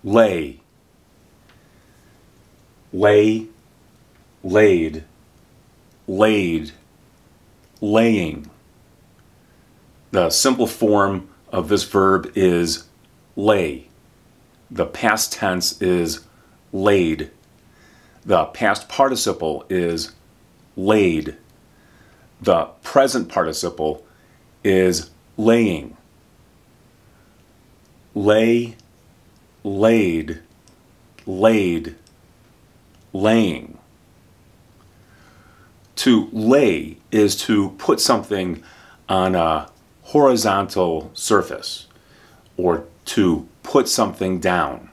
lay, lay, laid, laid, laying. The simple form of this verb is lay. The past tense is laid. The past participle is laid. The present participle is laying. Lay, laid, laid, laying. To lay is to put something on a horizontal surface, or to put something down.